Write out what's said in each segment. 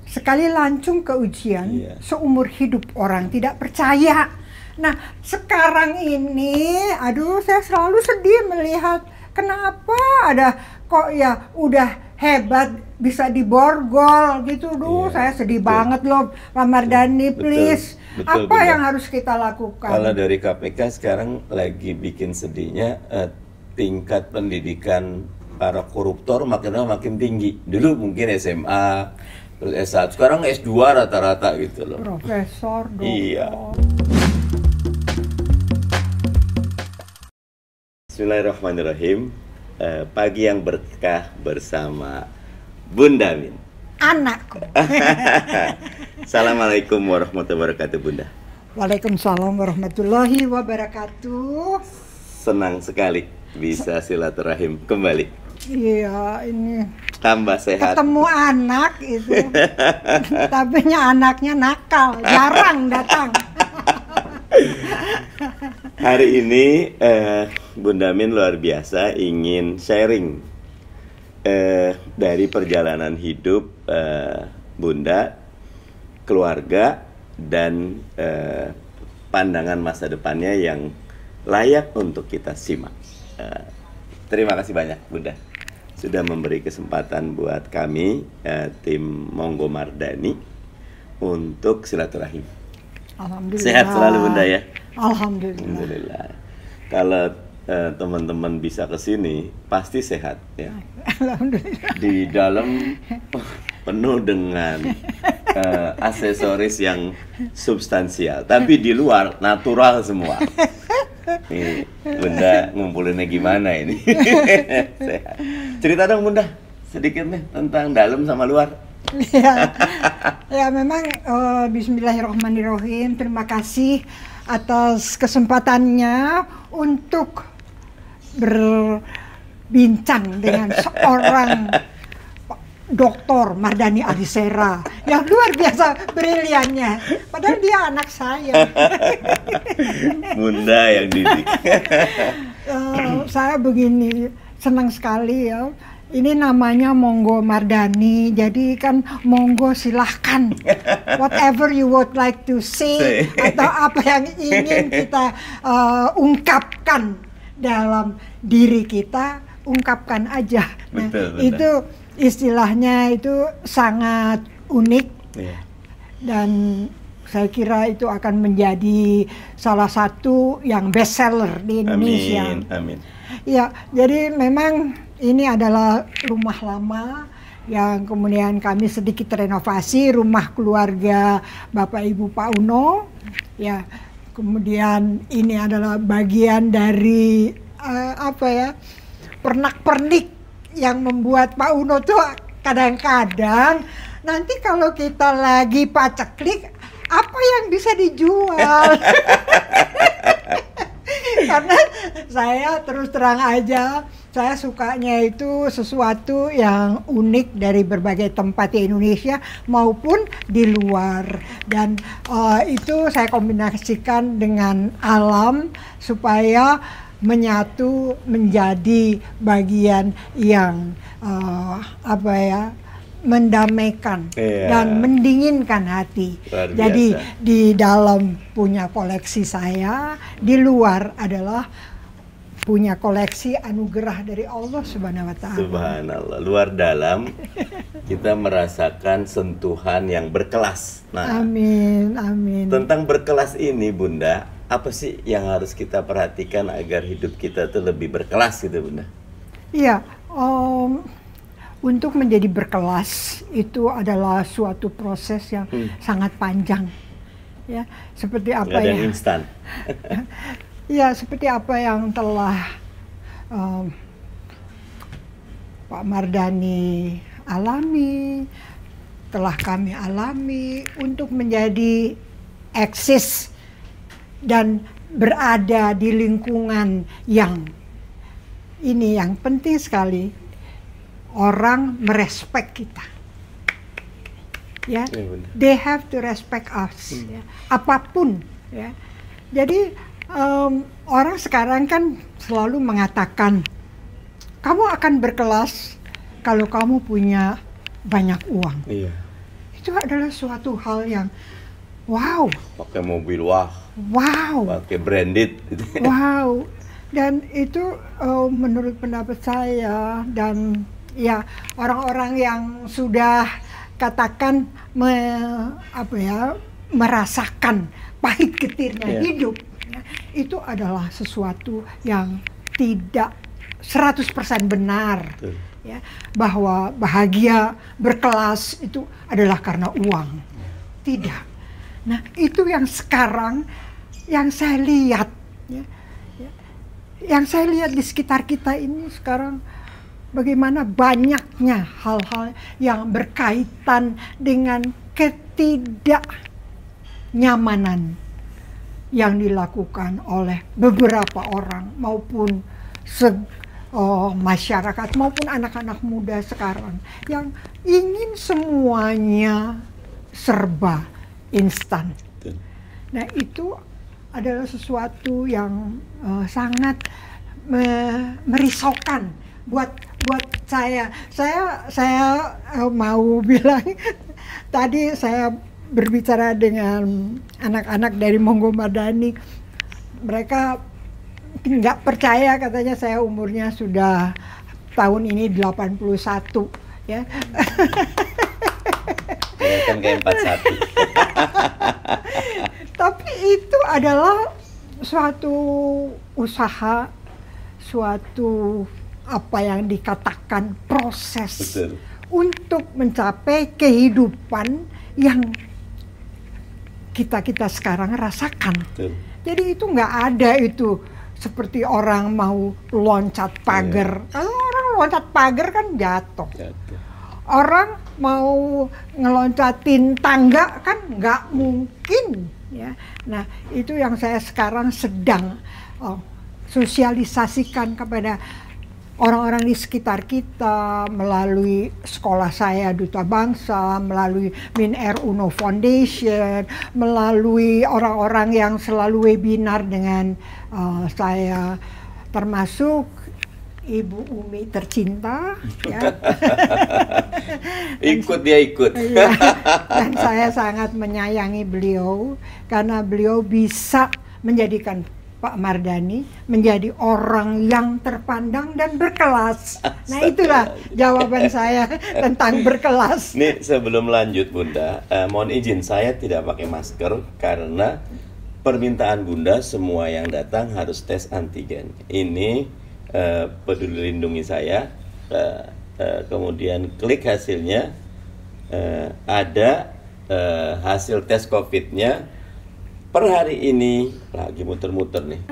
sekali lancung ke ujian, seumur hidup orang tidak percaya. Nah, sekarang ini, aduh, saya selalu sedih melihat kenapa ada kok ya udah hebat bisa diborgol gitu. Saya sedih banget loh, Pak Mardhani, please. Betul, apa yang harus kita lakukan? Kalau dari KPK sekarang lagi bikin sedihnya, tingkat pendidikan para koruptor makin tinggi. Dulu mungkin SMA, terus S1, sekarang S2 rata-rata gitu loh. Profesor, dokter. Iya. Bismillahirrahmanirrahim. Pagi yang berkah bersama Bunda Min, anakku. Assalamualaikum warahmatullahi wabarakatuh, Bunda. Waalaikumsalam warahmatullahi wabarakatuh. Senang sekali bisa silaturahim kembali. Iya, ini tambah sehat. Ketemu anak itu, tapi anaknya nakal, jarang datang. Hari ini Bunda Min luar biasa ingin sharing dari perjalanan hidup Bunda, keluarga, dan pandangan masa depannya yang layak untuk kita simak. Terima kasih banyak Bunda sudah memberi kesempatan buat kami tim Monggo Mardhani untuk silaturahim. Alhamdulillah. Sehat selalu Bunda ya. Alhamdulillah. Kalau teman-teman bisa ke sini pasti sehat ya. Alhamdulillah. Di dalam penuh dengan aksesoris yang substansial, tapi di luar natural semua. Nih, Bunda ngumpulinnya gimana ini? Sehat. Cerita dong Bunda sedikit nih tentang dalam sama luar. Ya memang bismillahirrahmanirrahim. Terima kasih atas kesempatannya untuk berbincang dengan seorang Dr. Mardhani Alisera yang luar biasa briliannya. Padahal dia anak saya. Bunda yang didik. Saya begini, senang sekali ya. Ini namanya Monggo Mardhani, jadi kan monggo silahkan. Whatever you would like to say atau apa yang ingin kita ungkapkan dalam diri kita, ungkapkan aja. Nah, betul. Itu istilahnya itu sangat unik dan saya kira itu akan menjadi salah satu yang best seller di Indonesia. Amin. Ya, jadi memang ini adalah rumah lama yang kemudian kami sedikit renovasi, rumah keluarga Bapak Ibu Pak Uno. Ya, kemudian ini adalah bagian dari pernak-pernik yang membuat Pak Uno tuh kadang-kadang nanti kalau kita lagi paceklik, apa yang bisa dijual? Karena saya terus terang aja, saya sukanya itu sesuatu yang unik dari berbagai tempat di Indonesia maupun di luar. Dan itu saya kombinasikan dengan alam supaya menyatu menjadi bagian yang mendamaikan dan mendinginkan hati. Jadi di dalam punya koleksi saya, di luar adalah punya koleksi anugerah dari Allah Subhanahu wa Ta'ala. Subhanallah, luar dalam kita merasakan sentuhan yang berkelas. Nah, amin. Tentang berkelas ini Bunda, apa sih yang harus kita perhatikan agar hidup kita tuh lebih berkelas gitu Bunda? Iya, untuk menjadi berkelas itu adalah suatu proses yang sangat panjang, ya. Seperti apa ya? Ada instan. Ya, seperti apa yang telah Pak Mardhani alami, telah kami alami untuk menjadi eksis dan berada di lingkungan yang ini yang penting sekali. Orang merespek kita, ya, they have to respect us, ya. Apapun, ya. Jadi orang sekarang kan selalu mengatakan kamu akan berkelas kalau kamu punya banyak uang. itu adalah suatu hal yang wow. Pakai mobil wah. Wow. Pakai branded. Wow. Dan itu menurut pendapat saya dan ya orang-orang yang sudah katakan merasakan pahit getirnya hidup, ya, itu adalah sesuatu yang tidak 100% benar. Ya, bahwa bahagia berkelas itu adalah karena uang. Tidak. Nah, itu yang sekarang yang saya lihat, ya, yang saya lihat di sekitar kita ini sekarang, bagaimana banyaknya hal-hal yang berkaitan dengan ketidaknyamanan yang dilakukan oleh beberapa orang maupun masyarakat maupun anak-anak muda sekarang yang ingin semuanya serba instan. Nah, itu adalah sesuatu yang sangat merisaukan buat saya. Saya mau bilang tadi saya berbicara dengan anak-anak dari Monggo Madani. Mereka nggak percaya, katanya saya umurnya sudah tahun ini 81, ya. Kan kayak 41. Tapi itu adalah suatu usaha, suatu apa yang dikatakan proses. Betul. Untuk mencapai kehidupan yang kita sekarang rasakan. Betul. Jadi itu nggak ada itu seperti orang mau loncat pagar. Kalau orang loncat pagar kan jatuh. Orang mau ngeloncatin tangga kan nggak mungkin, ya. Nah, itu yang saya sekarang sedang sosialisasikan kepada orang-orang di sekitar kita melalui sekolah saya Duta Bangsa, melalui Min.R. Uno Foundation, melalui orang-orang yang selalu webinar dengan saya, termasuk Ibu Umi tercinta, ya. Ikut dia ikut. Ya, dan saya sangat menyayangi beliau karena beliau bisa menjadikan Pak Mardhani menjadi orang yang terpandang dan berkelas. Nah, itulah jawaban saya tentang berkelas. Nih, sebelum lanjut Bunda, mohon izin saya tidak pakai masker karena permintaan Bunda semua yang datang harus tes antigen. Ini Peduli Lindungi saya, kemudian klik hasilnya, ada hasil tes COVID-nya per hari ini, lagi muter-muter nih,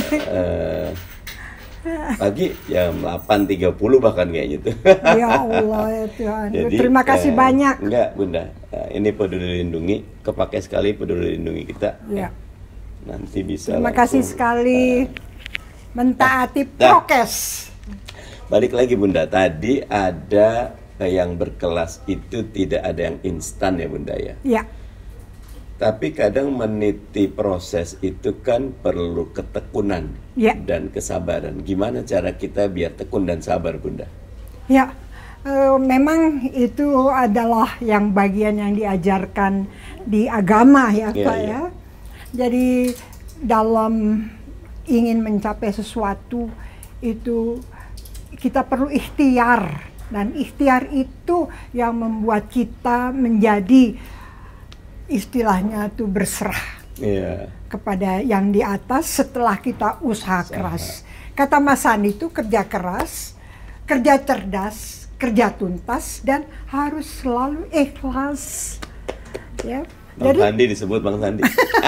pagi jam 8.30 bahkan kayak gitu. Ya Allah ya Tuhan. Jadi, terima kasih banyak. Enggak Bunda, ini Peduli Lindungi, kepake sekali Peduli Lindungi kita. Ya. Nanti bisa. Terima kasih sekali. Mentaati prokes. Balik lagi Bunda, tadi ada yang berkelas itu tidak ada yang instan ya Bunda ya? Ya. Tapi kadang meniti proses itu kan perlu ketekunan dan kesabaran. Gimana cara kita biar tekun dan sabar Bunda? Ya, memang itu adalah yang bagian yang diajarkan di agama ya Pak ya. Jadi dalam ingin mencapai sesuatu itu kita perlu ikhtiar, dan ikhtiar itu yang membuat kita menjadi istilahnya tuh berserah kepada yang di atas setelah kita usaha keras. Kata Mas Sandi itu kerja keras, kerja cerdas, kerja tuntas, dan harus selalu ikhlas. Ya. Bang Sandi disebut Bang Sandi.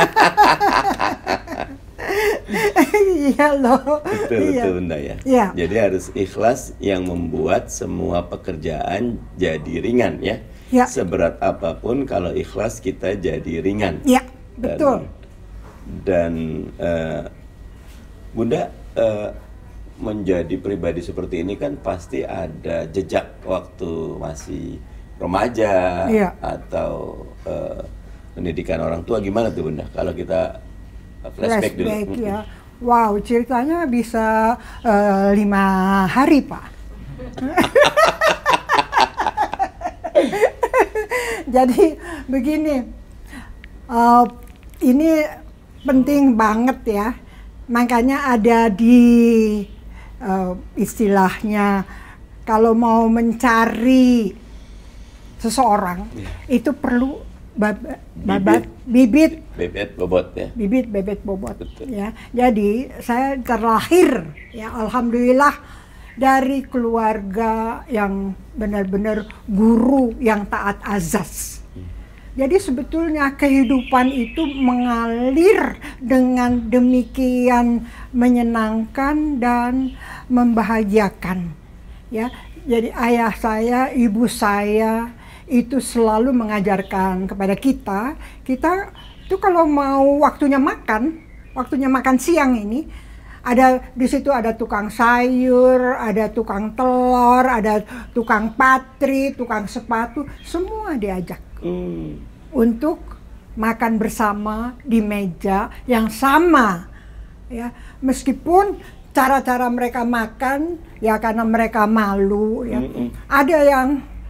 Iya loh. Betul Bunda ya. Ya. Jadi harus ikhlas yang membuat semua pekerjaan jadi ringan ya. Ya. Seberat apapun kalau ikhlas kita jadi ringan. Ya, betul. Dan Bunda menjadi pribadi seperti ini kan pasti ada jejak waktu masih remaja atau pendidikan orang tua. Gimana tuh Bunda kalau kita flashback dulu? Ya. Wow, ceritanya bisa 5 hari Pak. Jadi begini, ini penting banget ya. Makanya ada di istilahnya kalau mau mencari seseorang itu perlu bibit bobot ya. Bibit bebet bobot. Betul. Ya. Jadi saya terlahir ya alhamdulillah dari keluarga yang benar-benar guru yang taat azas. Jadi sebetulnya kehidupan itu mengalir dengan demikian menyenangkan dan membahagiakan. Ya, jadi ayah saya, ibu saya itu selalu mengajarkan kepada kita itu kalau mau waktunya makan siang ini, di situ ada tukang sayur, ada tukang telur, ada tukang patri, tukang sepatu, semua diajak untuk makan bersama di meja yang sama. Ya, meskipun cara-cara mereka makan ya karena mereka malu ya. Ada yang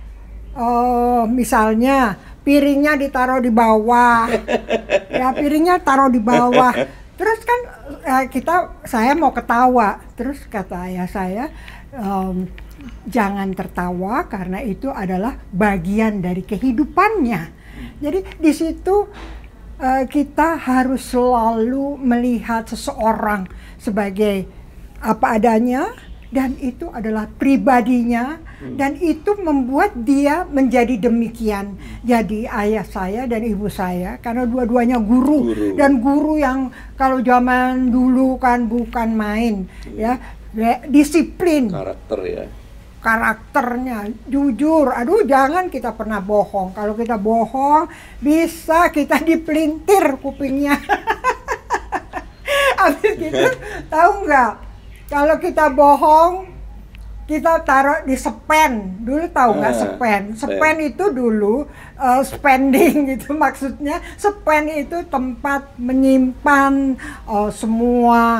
misalnya piringnya ditaruh di bawah. Ya, piringnya taruh di bawah. Terus kan saya mau ketawa. Terus kata ayah saya, jangan tertawa karena itu adalah bagian dari kehidupannya. Jadi di situ kita harus selalu melihat seseorang sebagai apa adanya, dan itu adalah pribadinya, dan itu membuat dia menjadi demikian. Jadi ayah saya dan ibu saya, karena dua-duanya guru, dan guru yang kalau zaman dulu kan bukan main, ya, disiplin. Karakter ya. Karakternya jujur, aduh jangan kita pernah bohong. Kalau kita bohong bisa kita dipelintir kupingnya. Habis gitu, tahu nggak? Kalau kita bohong, kita taruh di sepen. Dulu tahu nggak sepen? Sepen itu dulu spending gitu maksudnya. Sepen itu tempat menyimpan semua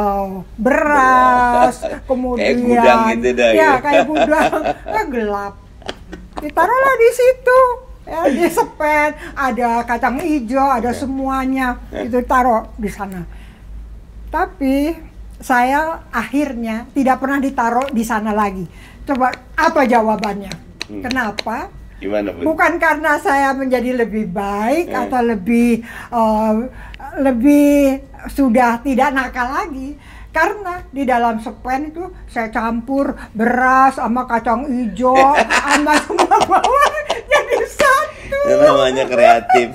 beras, kemudian kayak gudang gitu dah. Ya kayak gudang, gelap. Ditaruhlah di situ. Ya, di sepen ada kacang hijau, ada semuanya. Itu taruh di sana. Tapi saya akhirnya tidak pernah ditaruh di sana lagi. Coba apa jawabannya? Kenapa? Gimana, Bu? Bukan karena saya menjadi lebih baik atau lebih sudah tidak nakal lagi. Karena di dalam sepen itu saya campur beras sama kacang hijau sama semua bawang jadi satu. Itu namanya kreatif.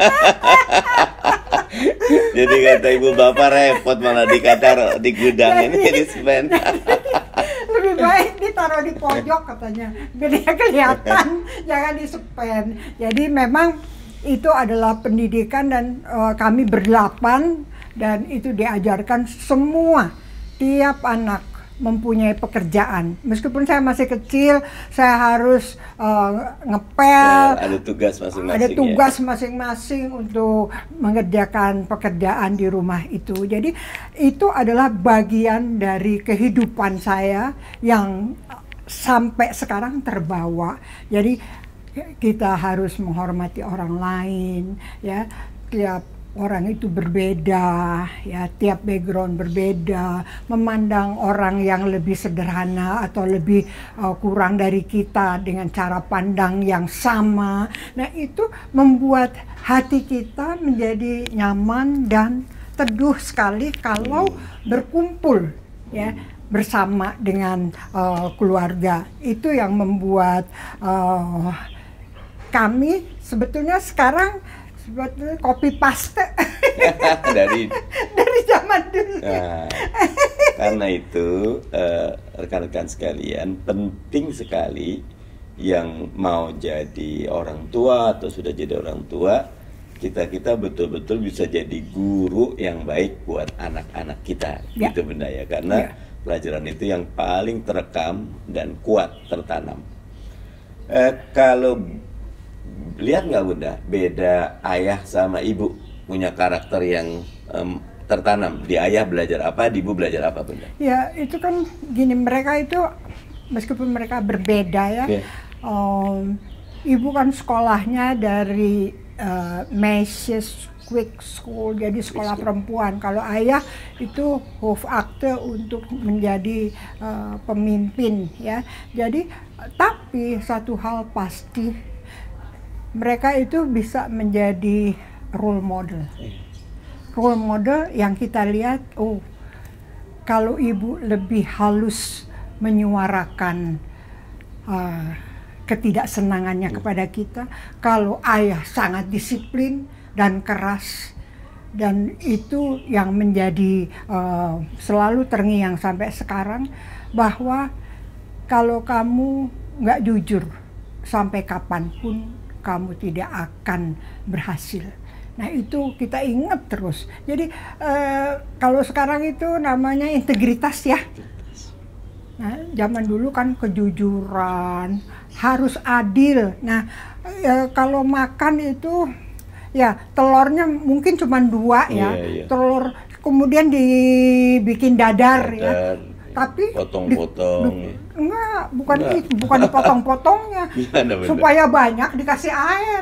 Jadi kata ibu bapak repot malah di gudang ini jadi sepen. Lebih baik ditaruh di pojok katanya, biar dia kelihatan, jangan di sepen. Jadi memang itu adalah pendidikan, dan kami berdelapan, dan itu diajarkan semua, tiap anak mempunyai pekerjaan. Meskipun saya masih kecil, saya harus ngepel. Ada tugas masing-masing. Ada tugas masing-masing untuk mengerjakan pekerjaan di rumah itu. Jadi itu adalah bagian dari kehidupan saya yang sampai sekarang terbawa. Jadi kita harus menghormati orang lain, ya. Tiap orang itu berbeda, ya, tiap background berbeda, memandang orang yang lebih sederhana atau lebih kurang dari kita dengan cara pandang yang sama. Nah, itu membuat hati kita menjadi nyaman dan teduh sekali kalau berkumpul, ya, bersama dengan keluarga. Itu yang membuat kami sebetulnya sekarang sebetulnya copy paste dari zaman dulu. Nah, karena itu rekan-rekan sekalian, penting sekali yang mau jadi orang tua atau sudah jadi orang tua, kita betul-betul bisa jadi guru yang baik buat anak-anak kita, gitu Bunda ya, karena pelajaran itu yang paling terekam dan kuat tertanam. Kalau lihat nggak Bunda, beda ayah sama ibu punya karakter yang tertanam. Di ayah belajar apa, di ibu belajar apa Bunda? Ya itu kan gini, mereka itu meskipun mereka berbeda ya, ibu kan sekolahnya dari Meisjes Quick School, jadi sekolah perempuan. Kalau ayah itu hoofdakte untuk menjadi pemimpin ya. Jadi tapi satu hal pasti, mereka itu bisa menjadi role model. Role model yang kita lihat, oh kalau ibu lebih halus menyuarakan ketidaksenangannya kepada kita, kalau ayah sangat disiplin dan keras, dan itu yang menjadi selalu terngiang sampai sekarang, bahwa kalau kamu nggak jujur sampai kapanpun kamu tidak akan berhasil. Nah itu kita ingat terus. Jadi kalau sekarang itu namanya integritas ya. Nah, zaman dulu kan kejujuran, harus adil. Nah kalau makan itu ya telurnya mungkin cuma 2 ya, telur kemudian dibikin dadar ya, tapi potong-potong. Enggak, bukan dipotong-potongnya, supaya banyak dikasih air.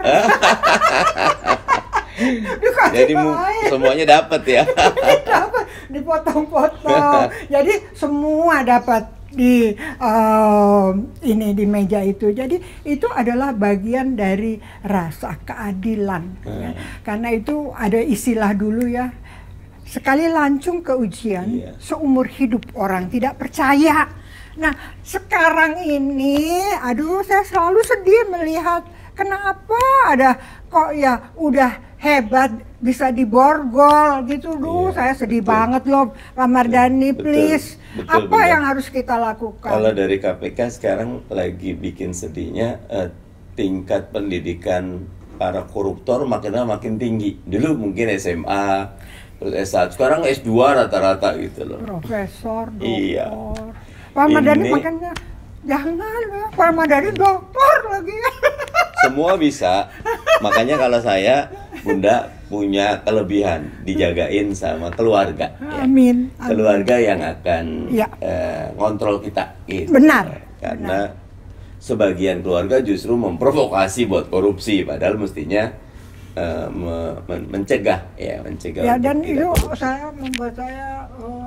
Jadi semuanya dapat ya. Dapat, dipotong-potong. Jadi semua dapat di di meja itu. Jadi itu adalah bagian dari rasa keadilan ya. Karena itu ada istilah dulu ya, sekali lancung ke ujian seumur hidup orang tidak percaya. Nah sekarang ini aduh saya selalu sedih melihat kenapa ada kok ya udah hebat bisa diborgol gitu. Saya sedih banget loh Pak Mardhani, please. Apa yang harus kita lakukan? Kalau dari KPK sekarang lagi bikin sedihnya, tingkat pendidikan para koruptor makin tinggi. Dulu mungkin SMA, terus S1, sekarang S2 rata-rata gitu loh. Profesor, doktor. Iya. Pak Mardhani makanya jangan ya, Pak Mardhani doktor lagi. Semua bisa. Makanya kalau saya, Bunda punya kelebihan, dijagain sama keluarga. Amin. Ya. Keluarga yang akan ngontrol kita. Gitu. Benar. Karena sebagian keluarga justru memprovokasi buat korupsi, padahal mestinya mencegah. Ya dan itu membuat saya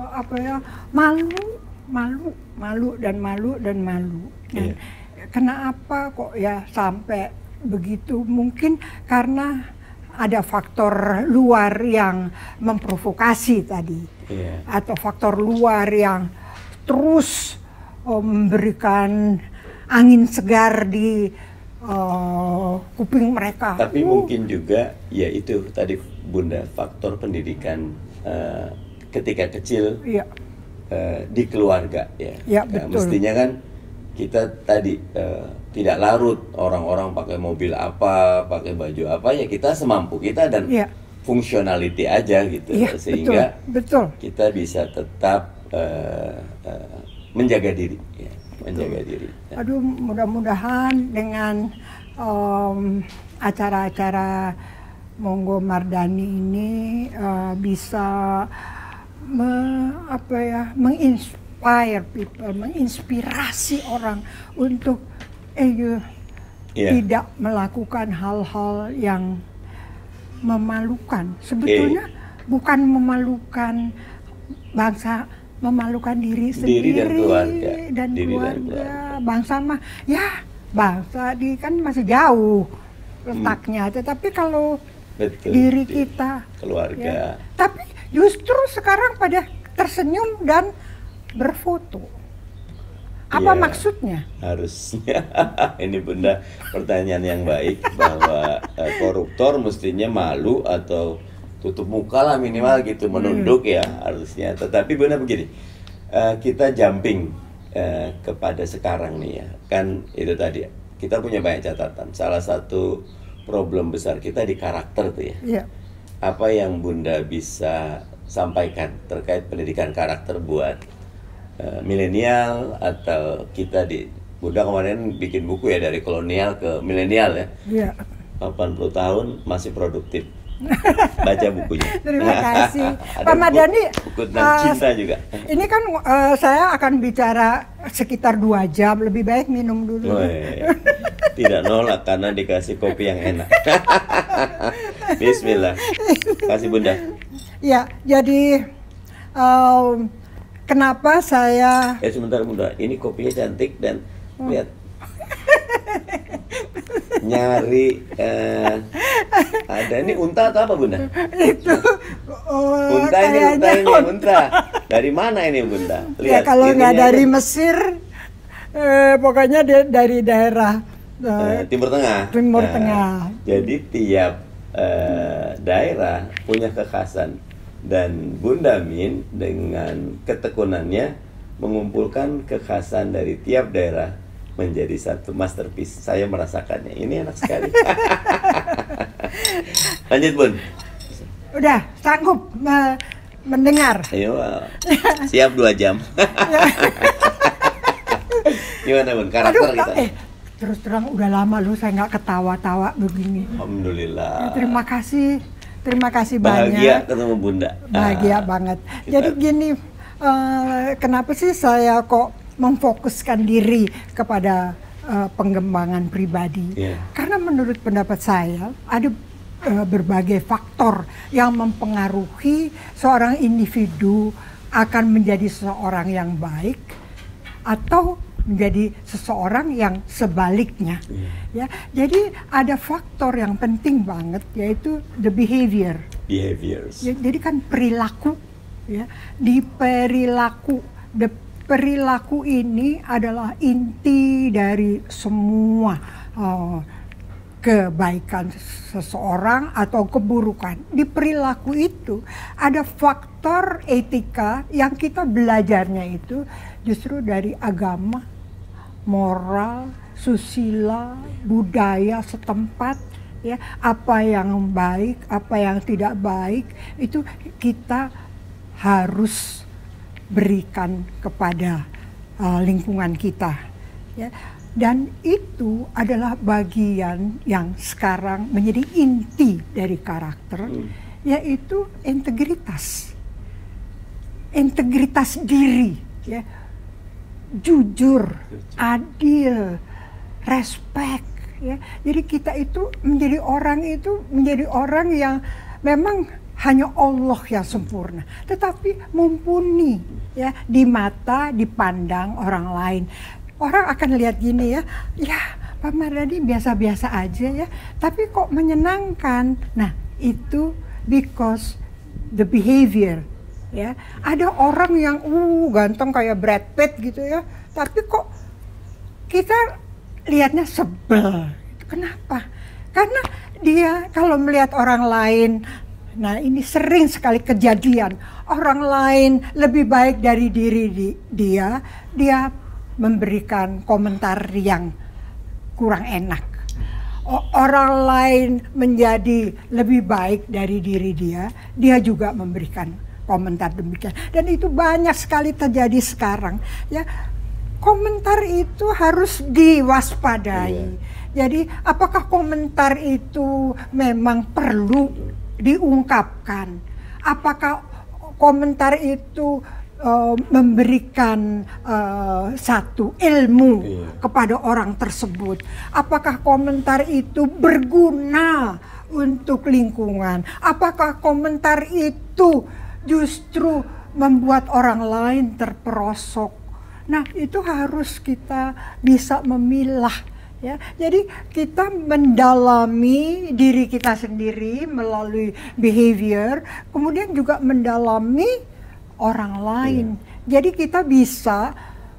malu. Dan kenapa kok ya sampai begitu? Mungkin karena ada faktor luar yang memprovokasi tadi, atau faktor luar yang terus memberikan angin segar di kuping mereka. Tapi mungkin juga ya itu tadi Bunda, faktor pendidikan ketika kecil di keluarga ya. Betul. Mestinya kan kita tadi tidak larut orang-orang pakai mobil apa, pakai baju apa, ya kita semampu kita dan functionality aja gitu, sehingga betul. Kita bisa tetap menjaga diri, menjaga diri. Aduh, mudah-mudahan dengan acara-acara Monggo Mardhani ini bisa menginspirasi orang untuk tidak melakukan hal-hal yang memalukan. Sebetulnya bukan memalukan bangsa, memalukan diri sendiri dan keluarga. Bangsa mah ya bangsa kan masih jauh letaknya, tetapi kalau diri kita, keluarga. Tapi justru sekarang pada tersenyum dan berfoto. Apa maksudnya? Harusnya ini Bunda pertanyaan yang baik, bahwa koruptor mestinya malu atau tutup muka lah minimal gitu, menunduk ya harusnya. Tetapi Bunda begini, kita jumping kepada sekarang nih ya, kan itu tadi kita punya banyak catatan. Salah satu problem besar kita di karakter tuh ya. Apa yang Bunda bisa sampaikan terkait pendidikan karakter buat milenial atau kita di Bunda kemarin bikin buku ya, dari kolonial ke milenial ya. 80 tahun masih produktif. Baca bukunya. Terima kasih. Pak Mardhani, buku tentang cinta juga. Ini kan saya akan bicara sekitar 2 jam, lebih baik minum dulu. tidak nolak karena dikasih kopi yang enak. Bismillah. Kasih Bunda. Ya, jadi kenapa saya Sebentar Bunda, ini kopinya cantik dan lihat nyari ada ini unta atau apa Bunda? itu Unta ini, unta kayaknya ini, unta. Dari mana ini Bunda? ya Lihat. kalau nggak ininya dari aja. Mesir, pokoknya dari daerah Timur Tengah. Timur Nah, Tengah. Jadi tiap daerah punya kekhasan dan Bunda Min dengan ketekunannya mengumpulkan kekhasan dari tiap daerah menjadi satu masterpiece. Saya merasakannya. Ini enak sekali. Lanjut Bun. Udah sanggup mendengar. Ayo, siap 2 jam. Gimana Bun? Karakter kita. Terus terang udah lama lu saya nggak ketawa-tawa begini. Alhamdulillah. Terima kasih Bahagia banyak. ketemu Bunda. Bahagia banget. Jadi gini, kenapa sih saya kok memfokuskan diri kepada pengembangan pribadi? Yeah. Karena menurut pendapat saya ada berbagai faktor yang mempengaruhi seorang individu akan menjadi seseorang yang baik atau menjadi seseorang yang sebaliknya. Ya, jadi ada faktor yang penting banget yaitu the Behaviors. Ya, jadi kan perilaku, ya, di perilaku ini adalah inti dari semua kebaikan seseorang atau keburukan. Di perilaku itu ada faktor etika yang kita belajarnya itu justru dari agama, moral, susila, budaya setempat, ya, apa yang baik, apa yang tidak baik itu kita harus berikan kepada lingkungan kita, ya. Dan itu adalah bagian yang sekarang menjadi inti dari karakter, yaitu integritas diri, ya. Jujur, adil, respect, ya. Jadi kita itu menjadi orang yang memang hanya Allah yang sempurna, tetapi mumpuni, ya, di mata, dipandang orang lain. Orang akan lihat gini, ya Pak Mardhani biasa-biasa aja, ya, tapi kok menyenangkan. Nah, itu because the behavior. Ya, ada orang yang ganteng kayak Brad Pitt gitu, ya, tapi kok kita lihatnya sebel. Kenapa? Karena dia kalau melihat orang lain, nah ini sering sekali kejadian, orang lain lebih baik dari diri dia memberikan komentar yang kurang enak. Orang lain menjadi lebih baik dari diri dia juga memberikan komentar demikian. Dan itu banyak sekali terjadi sekarang, ya. Komentar itu harus diwaspadai. Jadi apakah komentar itu memang perlu diungkapkan? Apakah komentar itu memberikan satu ilmu kepada orang tersebut? Apakah komentar itu berguna untuk lingkungan? Apakah komentar itu justru membuat orang lain terperosok? Nah, itu harus kita bisa memilah, ya. Jadi kita mendalami diri kita sendiri melalui behavior, kemudian juga mendalami orang lain. Jadi kita bisa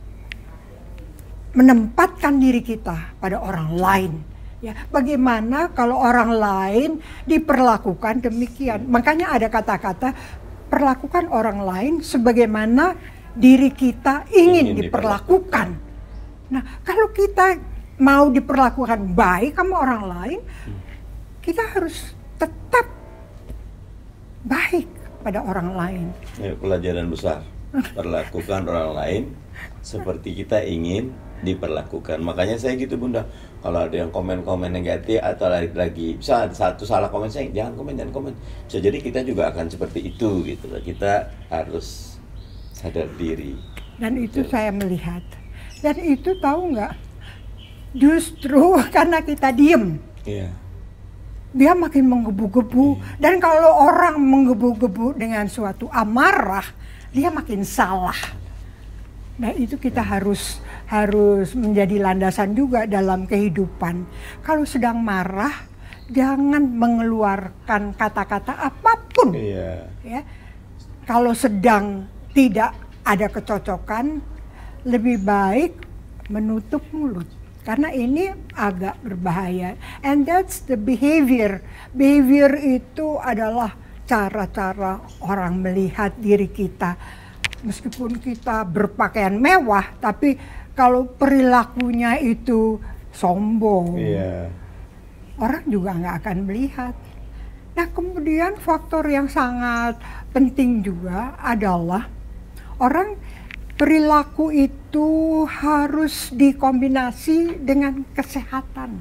menempatkan diri kita pada orang lain. Ya, bagaimana kalau orang lain diperlakukan demikian? Makanya ada kata-kata perlakukan orang lain sebagaimana diri kita ingin diperlakukan. Nah, kalau kita mau diperlakukan baik sama orang lain, kita harus tetap baik pada orang lain. Ya, pelajaran besar. Perlakukan orang lain seperti kita ingin diperlakukan. Makanya saya gitu Bunda, kalau ada yang komen-komen negatif atau lagi bisa satu salah komen, saya jangan komen. Bisa jadi kita juga akan seperti itu gitu loh. Kita harus sadar diri. Dan itu saya melihat. Dan itu tahu nggak, justru karena kita diem, Iya. dia makin menggebu-gebu. Dan kalau orang menggebu-gebu dengan suatu amarah, dia makin salah. Nah itu kita harus menjadi landasan juga dalam kehidupan. Kalau sedang marah, jangan mengeluarkan kata-kata apapun. Iya. Ya. Kalau sedang tidak ada kecocokan, lebih baik menutup mulut. Karena ini agak berbahaya. And that's the behavior. Behavior itu adalah cara-cara orang melihat diri kita. Meskipun kita berpakaian mewah, tapi kalau perilakunya itu sombong, Iya. orang juga nggak akan melihat. Nah kemudian faktor yang sangat penting juga adalah orang perilaku itu harus dikombinasi dengan kesehatan.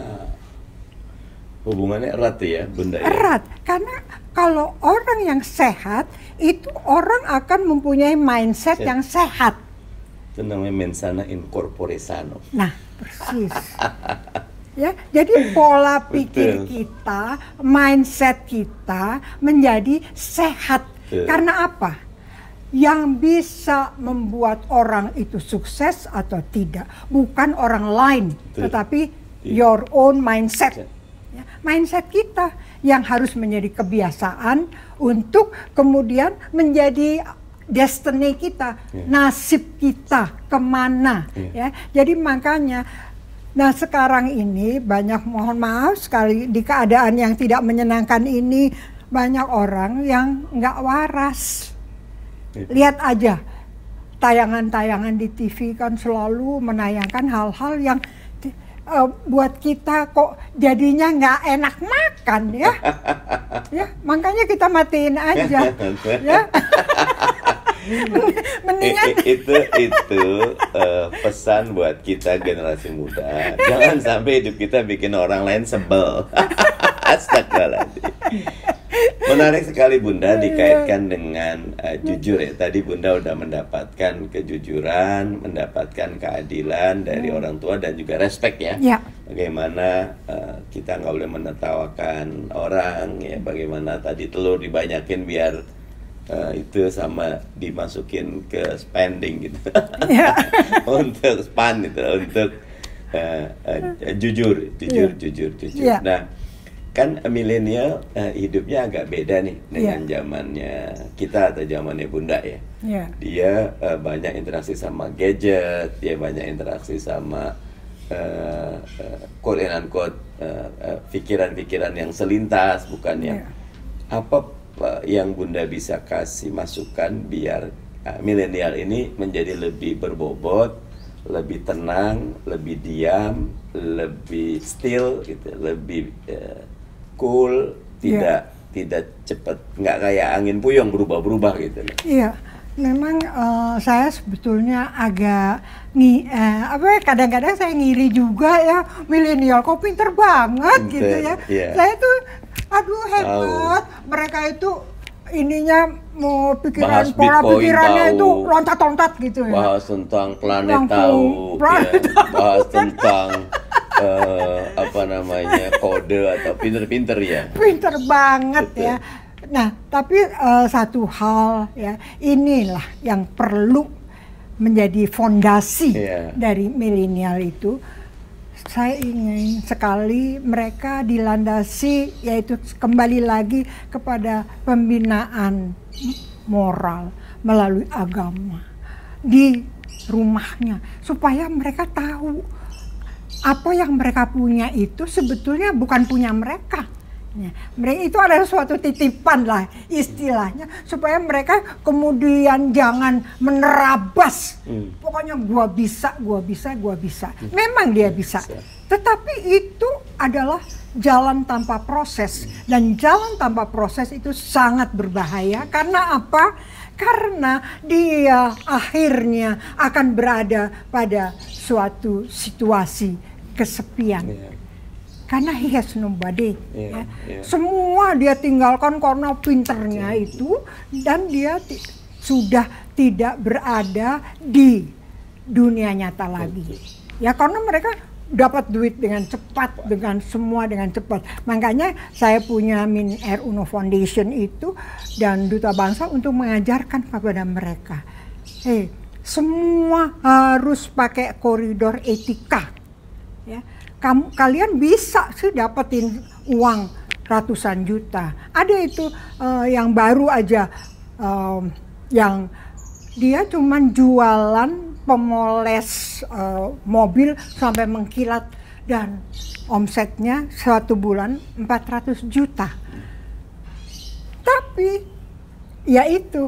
Hubungannya erat ya, Bunda ya? Erat, karena kalau orang yang sehat, itu orang akan mempunyai mindset yang sehat. Itu namanya mensana in corpore sano. Nah, persis. Ya, jadi pola pikir Betul. kita, mindset kita menjadi sehat. Betul. Karena apa? Yang bisa membuat orang itu sukses atau tidak bukan orang lain, Betul. tetapi Iya. your own mindset. Ya, mindset kita yang harus menjadi kebiasaan untuk kemudian menjadi destiny kita, nasib kita kemana. Ya, jadi makanya. Nah sekarang ini banyak, mohon maaf sekali, di keadaan yang tidak menyenangkan ini banyak orang yang nggak waras. Lihat aja tayangan-tayangan di TV kan selalu menayangkan hal-hal yang buat kita kok jadinya nggak enak makan ya. Ya makanya kita matiin aja. Ya. Mendingan itu pesan buat kita generasi muda. Jangan sampai hidup kita bikin orang lain sebel. Astagfirullahaladzim. Menarik sekali Bunda dikaitkan dengan jujur ya. Tadi Bunda udah mendapatkan kejujuran, mendapatkan keadilan dari orang tua dan juga respect ya. Ya. Bagaimana kita nggak boleh menertawakan orang ya. Bagaimana tadi telur dibanyakin biar itu sama dimasukin ke spending gitu. Ya. Untuk span itu, untuk jujur. Ya. Nah, kan milenial hidupnya agak beda nih dengan zamannya kita atau zamannya Bunda ya. Ya. Dia banyak interaksi sama gadget, dia banyak interaksi sama quote and unquote pikiran-pikiran yang selintas, bukan yang apa yang Bunda bisa kasih masukan biar milenial ini menjadi lebih berbobot, lebih tenang, lebih diam, lebih still gitu, lebih cool, tidak cepat, nggak kayak angin puyung berubah-berubah gitu. Iya, memang saya sebetulnya agak kadang-kadang saya ngiri juga ya, milenial kok pinter banget gitu ya. Yeah. Saya tuh aduh hebat, mereka itu ininya mau Bahas pola Bitcoin pikirannya tahu. itu loncat-loncat gitu ya. Bahas tentang planet Langsung tahu, planet ya. Bahas tentang apa namanya kode atau pinter-pinter ya. Pinter banget. Betul. Ya. Nah, tapi satu hal ya, inilah yang perlu menjadi fondasi dari milenial itu. Saya ingin sekali mereka dilandasi, yaitu kembali lagi kepada pembinaan moral melalui agama di rumahnya, supaya mereka tahu apa yang mereka punya itu sebetulnya bukan punya mereka. Mereka itu adalah suatu titipan lah istilahnya, supaya mereka kemudian jangan menerabas. Pokoknya gua bisa. Memang dia bisa. Tetapi itu adalah jalan tanpa proses, dan jalan tanpa proses itu sangat berbahaya. Karena apa? Karena dia akhirnya akan berada pada suatu situasi kesepian. Karena he has nobody. Semua dia tinggalkan karena pinternya itu, dan dia sudah tidak berada di dunia nyata lagi. Ya karena mereka dapat duit dengan cepat, dengan semua dengan cepat. Makanya saya punya Min-Air Uno Foundation itu dan Duta Bangsa untuk mengajarkan kepada mereka. Semua harus pakai koridor etika. Ya. Kalian bisa sih dapetin uang ratusan juta. Ada itu yang baru aja, yang dia cuman jualan pemoles mobil sampai mengkilat dan omsetnya 1 bulan 400 juta. Tapi ya itu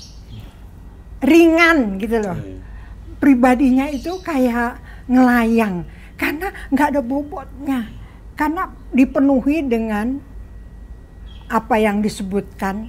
ringan gitu loh. Pribadinya itu kayak ngelayang karena nggak ada bobotnya. Karena dipenuhi dengan apa yang disebutkan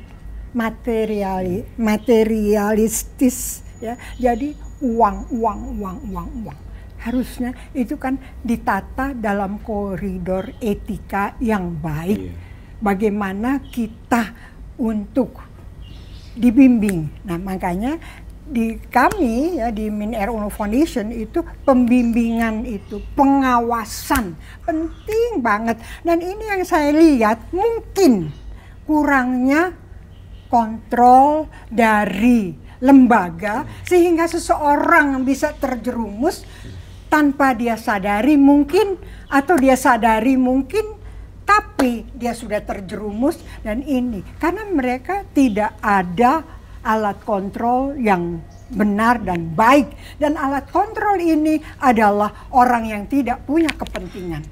materialistis ya. Jadi uang. Harusnya itu kan ditata dalam koridor etika yang baik. Bagaimana kita untuk dibimbing. Nah, makanya di kami ya di Min-Air Uno Foundation itu pembimbingan itu, pengawasan penting banget. Dan ini yang saya lihat mungkin kurangnya kontrol dari lembaga sehingga seseorang bisa terjerumus tanpa dia sadari mungkin, atau dia sadari mungkin tapi dia sudah terjerumus. Dan ini karena mereka tidak ada alat kontrol yang benar dan baik, dan alat kontrol ini adalah orang yang tidak punya kepentingan,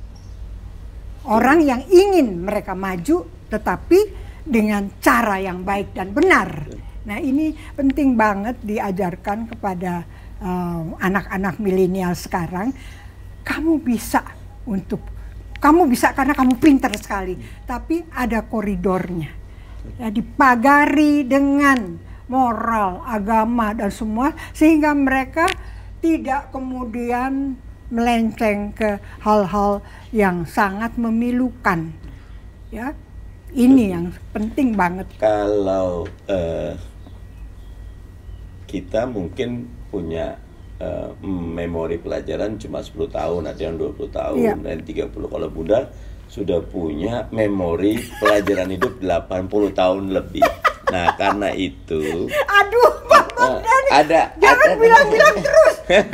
orang yang ingin mereka maju tetapi dengan cara yang baik dan benar. Nah, ini penting banget diajarkan kepada anak-anak milenial sekarang. Kamu bisa karena kamu pintar sekali, tapi ada koridornya. Ya, dipagari dengan moral, agama dan semua, sehingga mereka tidak kemudian melenceng ke hal-hal yang sangat memilukan. Ya, ini yang penting banget. Kalau kita mungkin punya memori pelajaran cuma 10 tahun, ada yang 20 tahun, dan 30. Kalau Bunda sudah punya memori pelajaran hidup 80 tahun lebih. Nah, karena itu aduh, Bang Dhani, jangan bilang-bilang terus.